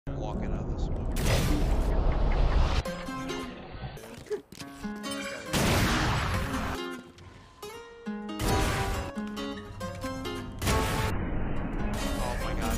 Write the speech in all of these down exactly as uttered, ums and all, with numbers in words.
Walking out of the smoke. Oh my god.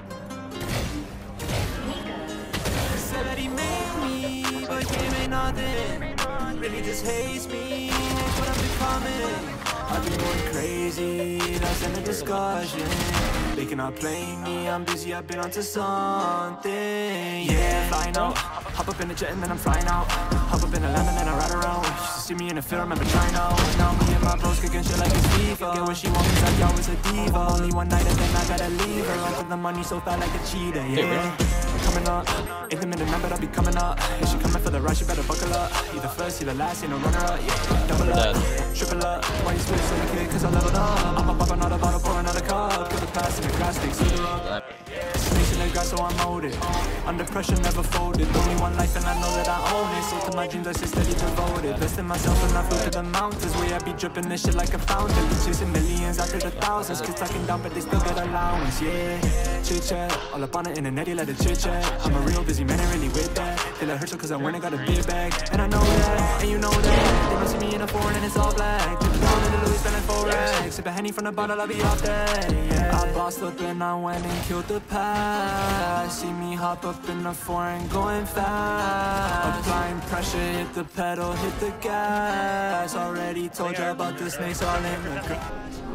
Said that he made me, but he ain't nothing. Really just hates me, that's what I'm becoming. I've been going crazy, that's in the discussion. They cannot play me, I'm busy, I've been onto something. Yeah, flying out, hop up in the jet and then I'm flying out. Hop up in the land and then I ride around. Used to see me in the film, remember trying out. Now me and my bros kicking shit like it's FIFA. Get what she wants, cause I always a diva. Only one night and then I gotta leave her. Onto the money so fat like a cheetah, yeah. Coming up, in the minute now, but I'll be coming up. If she coming for the ride, she better buckle up. Either first, either last, ain't no runner up, yeah. Double up, triple up. Why you split so the kid, cause I leveled up. I'm a pop another bottle, pour another cup. Put the pass in the grass, stick, suit up. Snakes in the grass, so I'm molded. Under pressure, never folded. Only one life and I know that I own it. So to my dreams, I stay steady devoted. Best in myself and I flew to the mountains. Where I be dripping this shit like a fountain. Chasing millions after the thousands. Kids talking down, but they still get allowance, yeah. Chit chat, all up on it in the netty, let it chit chat. I'm a real busy man, ain't really with that. Feel like hurt you cause I went and got a big bag. And I know that, and you know that. They don't see me in a foreign and it's all black. Dip down in the Louis, spending four racks. Sip a Henny from the bottle, I'll be off that, yeah. I bossed up and I went and killed the past. See me hop up in the foreign, going fast. Applying pressure, hit the pedal, hit the gas. Already told you about the snakes all in the grass.